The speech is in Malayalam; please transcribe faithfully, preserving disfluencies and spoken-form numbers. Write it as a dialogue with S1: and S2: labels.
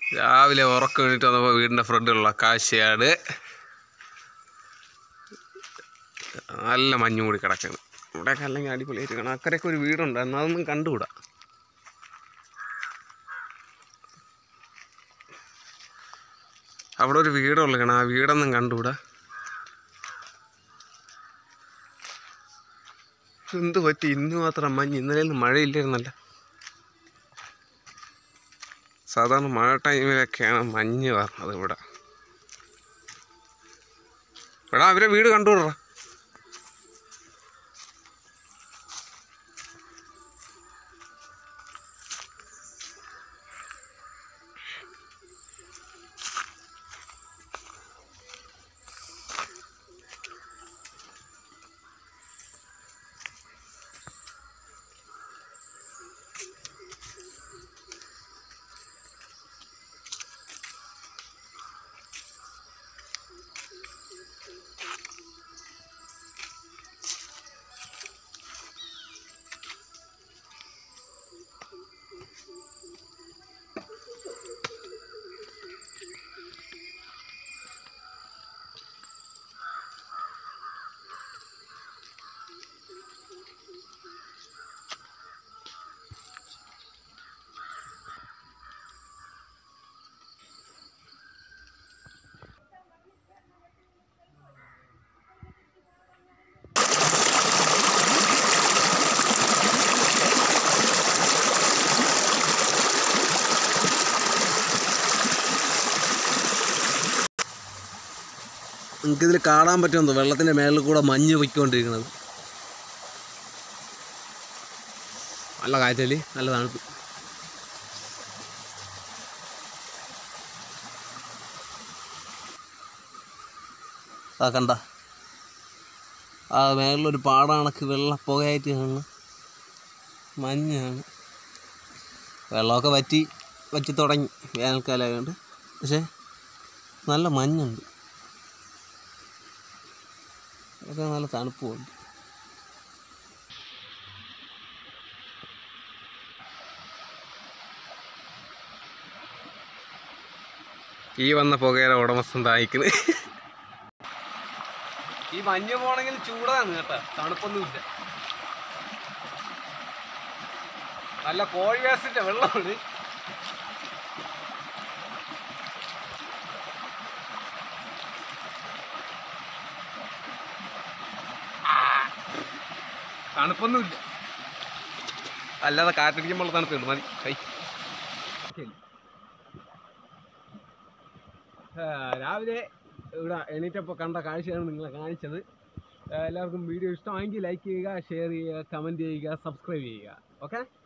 S1: രാവിലെ ഉറക്കം എണീറ്റ് വന്നപ്പോൾ വീടിൻ്റെ ഫ്രണ്ടിലുള്ള കാഴ്ചയാണ്. നല്ല മഞ്ഞ് മൂടി കിടക്കണം. ഇവിടെയൊക്കെ അല്ലെങ്കിൽ അടിപൊളിയായിട്ട് കാണാം. അക്കരയൊക്കെ ഒരു വീടുണ്ട്, എന്നാൽ അതൊന്നും കണ്ടുകൂടാ. അവിടെ ഒരു വീടുള്ള കാണാം, ആ വീടൊന്നും കണ്ടുകൂടാ. എന്ത് പറ്റി ഇന്ന് മാത്രം മഞ്ഞ്? ഇന്നലെയൊന്നും മഴയില്ലായിരുന്നല്ല. സാധാരണ മഴ ടൈമിലൊക്കെയാണ് മഞ്ഞ് പറഞ്ഞത്. ഇവിടെ ഇവിടെ അവരെ വീട് കണ്ടുവിടറ. നിങ്ങൾക്കിതിൽ കാണാൻ പറ്റുമെന്നോ വെള്ളത്തിൻ്റെ മേളിൽ കൂടെ മഞ്ഞ് പൊയ്ക്കൊണ്ടിരിക്കുന്നത്. നല്ല കാറ്റല്, നല്ല തണുപ്പ്. ആ കണ്ട ആ മേളിലൊരു പാടണക്ക് വെള്ള പുകയായിട്ട് കാണുന്നു. മഞ്ഞാണ്. വെള്ളമൊക്കെ വറ്റി വറ്റി തുടങ്ങി വേനൽക്കാലമായതുകൊണ്ട്. പക്ഷേ നല്ല മഞ്ഞുണ്ട്. അതൊക്കെ നല്ല തണുപ്പുണ്ട്. ഈ വന്ന പുകയുടെ ഉടമസ്ഥൻ തായിക്കുന്നത്. ഈ മഞ്ഞ് പോണെങ്കിൽ ചൂടാണ് കേട്ടോ, തണുപ്പൊന്നുമില്ല. നല്ല കോഴി വേസ്റ്റിൻ്റെ വെള്ളമാണ്. തണുപ്പൊന്നുമില്ല, അല്ലാതെ കാറ്റടിക്കുമ്പോൾ തണുപ്പുണ്ട്. മതി കൈ. രാവിലെ ഇവിടെ എണീറ്റപ്പോൾ കണ്ട കാഴ്ചയാണ് നിങ്ങളെ കാണിച്ചത്. എല്ലാവർക്കും വീഡിയോ ഇഷ്ടമായെങ്കിൽ ലൈക്ക് ചെയ്യുക, ഷെയർ ചെയ്യുക, കമൻറ്റ് ചെയ്യുക, സബ്സ്ക്രൈബ് ചെയ്യുക. ഓക്കെ.